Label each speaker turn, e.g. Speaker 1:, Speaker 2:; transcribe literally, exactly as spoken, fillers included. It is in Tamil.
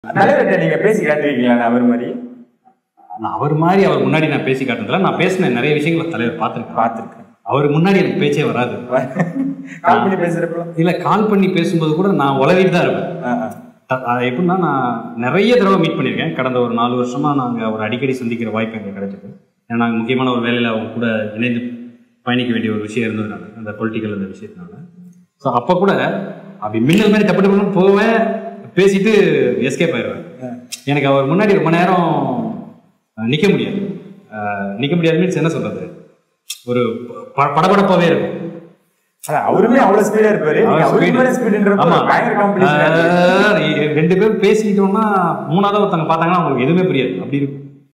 Speaker 1: தலைவர்கிட்ட நீங்க பேசி காட்டுவீங்களா அவர் மாதிரி?
Speaker 2: நான் அவர் மாதிரி அவர் முன்னாடி நான் பேசி காட்டுறதுல நான் பேசின நிறைய விஷயங்களை தலைவர் பார்த்துருக்கேன்
Speaker 1: பார்த்துருக்கேன்
Speaker 2: அவருக்கு முன்னாடி எனக்கு பேச்சே வராது.
Speaker 1: கால் பண்ணி பேசுறப்போ
Speaker 2: இல்லை, கால் பண்ணி பேசும்போது கூட நான் உளறிட்டு தான் இருப்பேன். எப்படின்னா, நான் நிறைய தடவை மீட் பண்ணியிருக்கேன். கடந்த ஒரு நாலு வருஷமாக நாங்கள் ஒரு அடிக்கடி சந்திக்கிற வாய்ப்பு எங்களுக்கு கிடைச்சிது. ஏன்னா நாங்கள் முக்கியமான ஒரு வேலையில் அவங்க கூட இணைந்து பயணிக்க வேண்டிய ஒரு விஷயம் இருந்ததுனால, அந்த பொலிட்டிக்கல் அந்த விஷயத்தினால. ஸோ அப்போ கூட அப்படி மின்னல் மாதிரி டப்பு டப்புன்னு போவேன், பேசிட்டு எஸ்கேப் ஆயிடுவேன். எனக்கு அவர் முன்னாடி ரொம்ப நேரம் நிற்க முடியாது. நிற்க முடியாது மீன்ஸ் என்ன சொல்கிறது, ஒரு படபடப்பாகவே இருக்கும்.
Speaker 1: அவருமே அவ்வளவு ஸ்பீடா இருப்பாரு.
Speaker 2: ரெண்டு பேரும் பேசிக்கிட்டோம்னா மூணாவது ஒருத்தவங்க பார்த்தாங்கன்னா அவங்களுக்கு எதுவுமே புரியாது, அப்படி இருக்கும்.